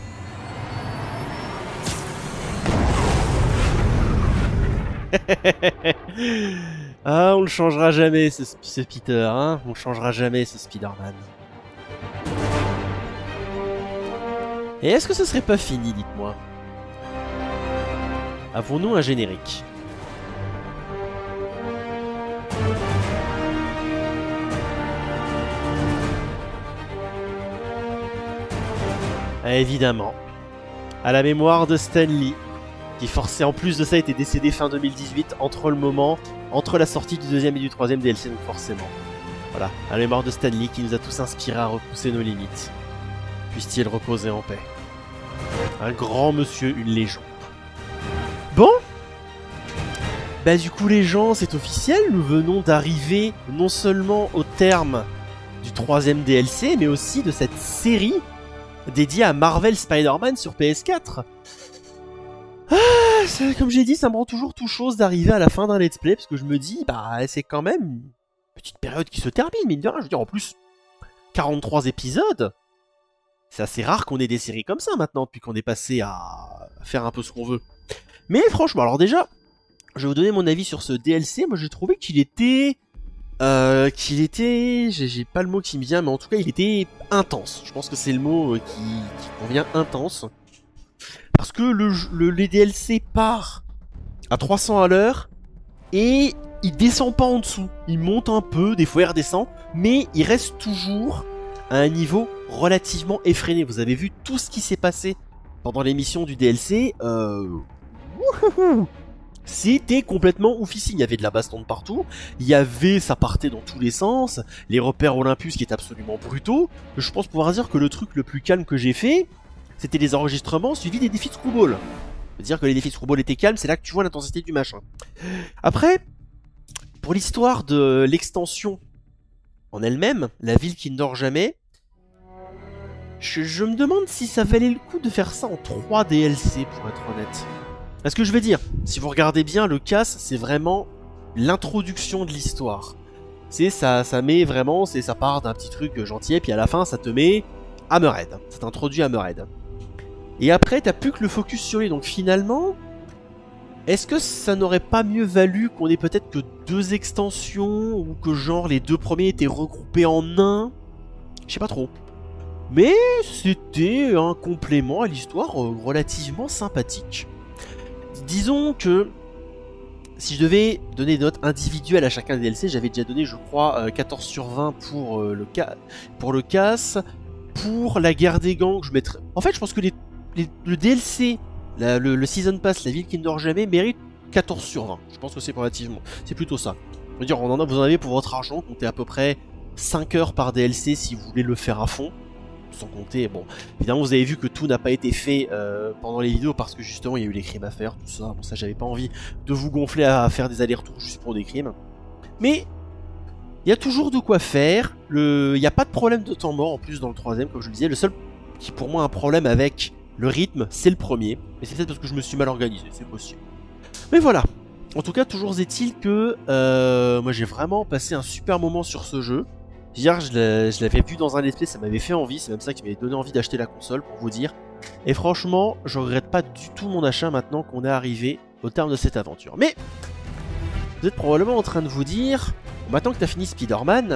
Ah, on le changera jamais, ce Peter, hein. On le changera jamais, ce Spider-Man. Et est-ce que ce serait pas fini, dites-moi? Avons-nous un générique? Ah, évidemment. À la mémoire de Stan Lee, qui forcé en plus de ça était décédé fin 2018 entre la sortie du deuxième et du troisième DLC, donc forcément. Voilà, à la mémoire de Stan Lee qui nous a tous inspirés à repousser nos limites. Puisse-t-il reposer en paix. Un grand monsieur, une légende. Bon, bah du coup les gens, c'est officiel, nous venons d'arriver non seulement au terme du troisième DLC, mais aussi de cette série dédiée à Marvel Spider-Man sur PS4. Comme j'ai dit, ça me rend toujours tout chose d'arriver à la fin d'un let's play, parce que je me dis, bah c'est quand même une petite période qui se termine, mine de rien. Je veux dire, en plus, 43 épisodes, c'est assez rare qu'on ait des séries comme ça maintenant, depuis qu'on est passé à faire un peu ce qu'on veut. Mais franchement, alors déjà, je vais vous donner mon avis sur ce DLC. Moi, j'ai trouvé qu'il était... j'ai pas le mot qui me vient, mais en tout cas, il était intense. Je pense que c'est le mot qui convient, intense. Parce que les DLC part à 300 à l'heure et il descend pas en dessous. Il monte un peu, des fois il redescend, mais il reste toujours à un niveau relativement effréné. Vous avez vu tout ce qui s'est passé pendant l'émission du DLC. C'était complètement oufissime. Il y avait de la baston de partout. Ça partait dans tous les sens. Les repères Olympus qui étaient absolument brutaux. Je pense pouvoir dire que le truc le plus calme que j'ai fait, c'était les enregistrements suivis des défis de Screwball. C'est-à-dire que les défis de Screwball étaient calmes, c'est là que tu vois l'intensité du machin. Après, pour l'histoire de l'extension en elle-même, la ville qui ne dort jamais, je me demande si ça valait le coup de faire ça en 3 DLC, pour être honnête. Parce que je vais dire, si vous regardez bien, le casse, c'est vraiment l'introduction de l'histoire. Ça met vraiment, ça part d'un petit truc gentil, et puis à la fin, ça te met Hammerhead. Ça t'introduit Hammerhead. Et après, t'as plus que le focus sur lui. Donc finalement, est-ce que ça n'aurait pas mieux valu qu'on ait peut-être que 2 extensions, ou que genre les 2 premiers étaient regroupés en un? Je sais pas trop. Mais c'était un complément à l'histoire relativement sympathique. Disons que si je devais donner des notes individuelles à chacun des DLC, j'avais déjà donné, je crois, 14 sur 20 pour le casse. Pour la guerre des gangs, je mettrais... En fait, je pense que le DLC, le Season Pass, la ville qui ne dort jamais, mérite 14 sur 20. Je pense que c'est relativement... C'est plutôt ça. Je veux dire, vous en avez pour votre argent, comptez à peu près 5 heures par DLC si vous voulez le faire à fond. Sans compter, bon, évidemment vous avez vu que tout n'a pas été fait pendant les vidéos parce que justement il y a eu les crimes à faire, tout ça. Bon, ça j'avais pas envie de vous gonfler à faire des allers-retours juste pour des crimes. Mais il y a toujours de quoi faire, il n'y a pas de problème de temps mort en plus dans le troisième, comme je le disais. Le seul qui pour moi a un problème avec le rythme, c'est le premier. Mais c'est peut-être parce que je me suis mal organisé, c'est possible. Mais voilà, en tout cas toujours est-il que moi j'ai vraiment passé un super moment sur ce jeu. Hier, je l'avais vu dans un let's play, ça m'avait fait envie, c'est même ça qui m'avait donné envie d'acheter la console, pour vous dire. Et franchement, je regrette pas du tout mon achat maintenant qu'on est arrivé au terme de cette aventure. Mais, vous êtes probablement en train de vous dire, maintenant que t'as fini Spider-Man,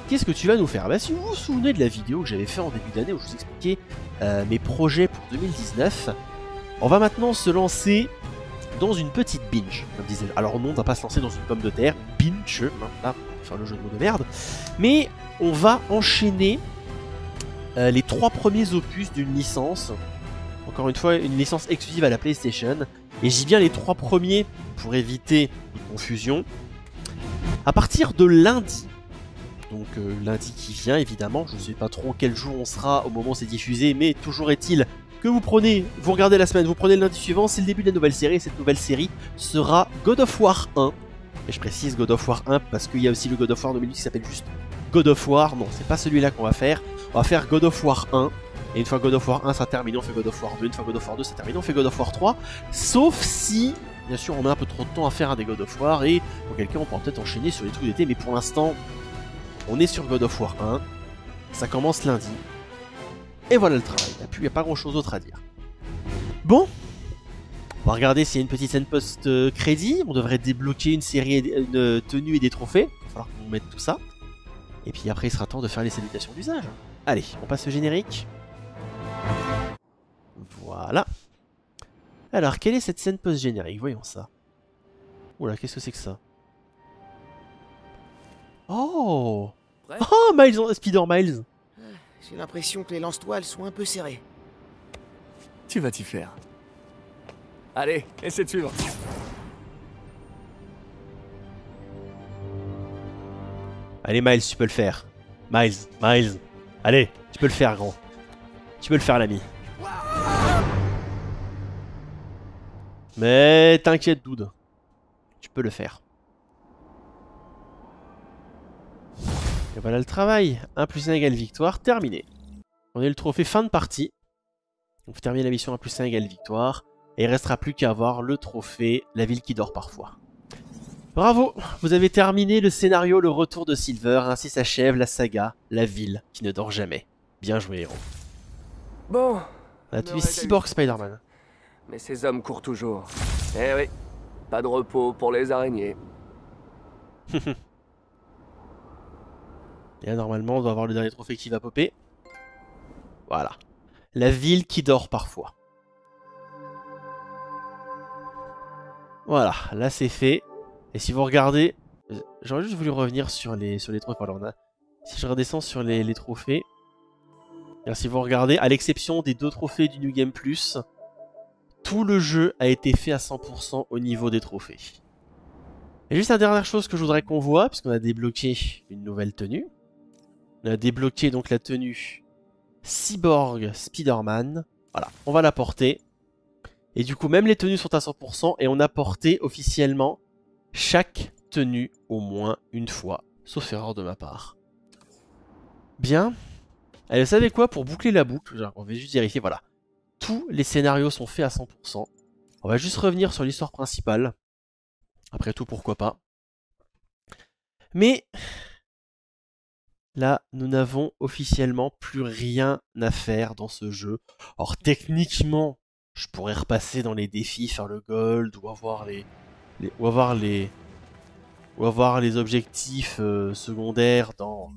qu'est-ce que tu vas nous faire? Bah, si vous vous souvenez de la vidéo que j'avais fait en début d'année où je vous expliquais mes projets pour 2019, on va maintenant se lancer dans une petite binge, comme disait. Alors non, on va pas se lancer dans une pomme de terre, binge, là, faire le jeu de mots de merde, mais on va enchaîner les 3 premiers opus d'une licence. Encore une fois, une licence exclusive à la PlayStation. Et j'y bien les 3 premiers pour éviter les confusions. À partir de lundi, donc lundi qui vient évidemment, je ne sais pas trop quel jour on sera au moment où c'est diffusé, mais toujours est-il que vous regardez la semaine, vous prenez le lundi suivant, c'est le début de la nouvelle série, et cette nouvelle série sera God of War 1. Et je précise God of War 1 parce qu'il y a aussi le God of War 2008 qui s'appelle juste God of War. Non, c'est pas celui-là qu'on va faire. On va faire God of War 1. Et une fois God of War 1 ça termine, on fait God of War 2. Une fois God of War 2 ça termine, on fait God of War 3. Sauf si, bien sûr, on a un peu trop de temps à faire des God of War. Et pour quelqu'un, on pourra peut-être enchaîner sur les trucs d'été. Mais pour l'instant, on est sur God of War 1. Ça commence lundi. Et voilà le travail. Il n'y a pas grand-chose d'autre à dire. Bon. On va regarder s'il y a une petite scène post-crédit. On devrait débloquer une série, une tenue et des trophées. Il va falloir qu'on mette tout ça. Et puis après, il sera temps de faire les salutations d'usage. Allez, on passe au générique. Voilà. Alors, quelle est cette scène post-générique? Voyons ça. Oula, qu'est-ce que c'est que ça? Oh! Oh, Miles, Spider Miles. J'ai l'impression que les lance-toiles sont un peu serrées. Tu vas t'y faire. Allez, essaie de suivre. Allez Miles, tu peux le faire. Miles, allez, tu peux le faire grand. Tu peux le faire l'ami. Mais t'inquiète dude, tu peux le faire. Et voilà le travail. 1 + 1 égale victoire, terminé. On a le trophée fin de partie. Donc vous terminez la mission 1 + 1 égale victoire. Et il ne restera plus qu'à avoir le trophée La ville qui dort parfois. Bravo, vous avez terminé le scénario Le Retour de Silver, ainsi s'achève la saga La ville qui ne dort jamais. Bien joué héros. Bon. On a tué Cyborg Spider-Man. Mais ces hommes courent toujours. Eh oui, pas de repos pour les araignées. Et là, normalement, on doit avoir le dernier trophée qui va popper. Voilà. La ville qui dort parfois. Voilà, là c'est fait. Et si vous regardez... J'aurais juste voulu revenir sur les trophées. Alors, si je redescends sur les trophées... Alors, si vous regardez, à l'exception des 2 trophées du New Game Plus, tout le jeu a été fait à 100% au niveau des trophées. Et juste la dernière chose que je voudrais qu'on voit, puisqu'on a débloqué une nouvelle tenue. On a débloqué donc la tenue Cyborg Spider-Man. Voilà, on va la porter. Et du coup, même les tenues sont à 100% et on a porté officiellement chaque tenue au moins une fois. Sauf erreur de ma part. Bien. Allez, vous savez quoi? Pour boucler la boucle, on va juste vérifier, voilà. Tous les scénarios sont faits à 100%. On va juste revenir sur l'histoire principale. Après tout, pourquoi pas. Mais... là, nous n'avons officiellement plus rien à faire dans ce jeu. Or, techniquement, je pourrais repasser dans les défis, faire le gold, ou avoir les objectifs secondaires dans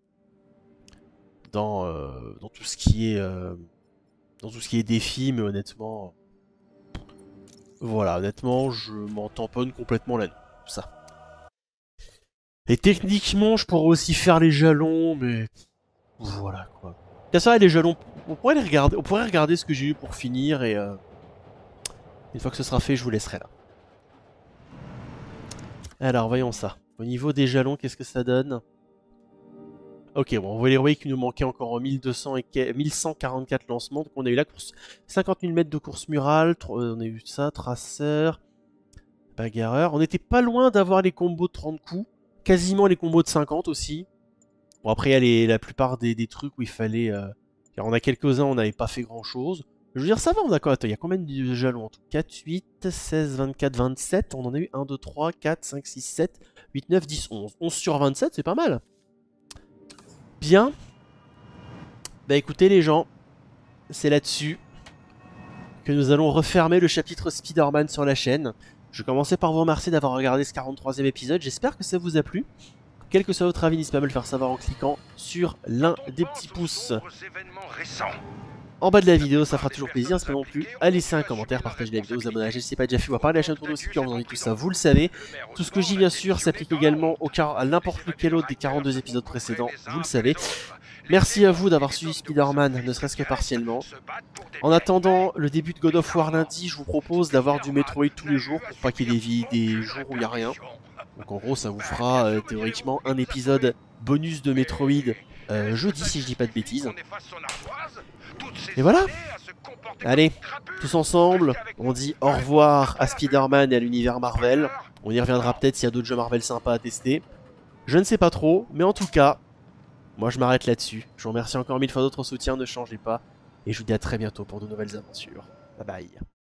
tout ce qui est défi, mais honnêtement, voilà, honnêtement, je m'en tamponne complètement la nuit, ça. Et techniquement, je pourrais aussi faire les jalons, mais voilà quoi. Ça, les jalons, on pourrait les regarder, on pourrait regarder ce que j'ai eu pour finir et une fois que ce sera fait, je vous laisserai là. Alors, voyons ça. Au niveau des jalons, qu'est-ce que ça donne? Ok, bon, vous voyez qu'il nous manquait encore 1144 lancements. Donc on a eu la course, 50 000 mètres de course murale, on a eu ça, traceur, bagarreur. On n'était pas loin d'avoir les combos de 30 coups, quasiment les combos de 50 aussi. Bon, après, il y a la plupart des trucs où il fallait... on a quelques-uns, on n'avait pas fait grand-chose. Je veux dire, ça va, on a quoi? Attends, il y a combien de jalons en tout? 4, 8, 16, 24, 27. On en a eu 1, 2, 3, 4, 5, 6, 7, 8, 9, 10, 11. 11 sur 27, c'est pas mal. Bien. Bah écoutez les gens, c'est là-dessus que nous allons refermer le chapitre Spider-Man sur la chaîne. Je commençais par vous remercier d'avoir regardé ce 43e épisode. J'espère que ça vous a plu. Quel que soit votre avis, n'hésitez pas à me le faire savoir en cliquant sur l'un des petits pouces en bas de la vidéo, ça fera toujours plaisir, n'hésitez pas non plus à laisser un commentaire, partager la vidéo, vous abonner à la chaîne si ce n'est pas déjà fait, ou à parler de la chaîne autour de aussi, en faisant tout ça, vous le savez. Tout ce que je dis bien sûr s'applique également à n'importe lequel autre des 42 épisodes précédents, vous le savez. Merci à vous d'avoir suivi Spider-Man, ne serait-ce que partiellement. En attendant le début de God of War lundi, je vous propose d'avoir du Metroid tous les jours, pour pas qu'il y ait des jours où il n'y a rien. Donc en gros ça vous fera théoriquement un épisode bonus de Metroid jeudi si je dis pas de bêtises. Et voilà. Allez, tous ensemble, on dit au revoir à Spider-Man et à l'univers Marvel. On y reviendra peut-être s'il y a d'autres jeux Marvel sympas à tester. Je ne sais pas trop, mais en tout cas, moi je m'arrête là-dessus. Je vous remercie encore 1000 fois de votre soutien, ne changez pas. Et je vous dis à très bientôt pour de nouvelles aventures. Bye bye.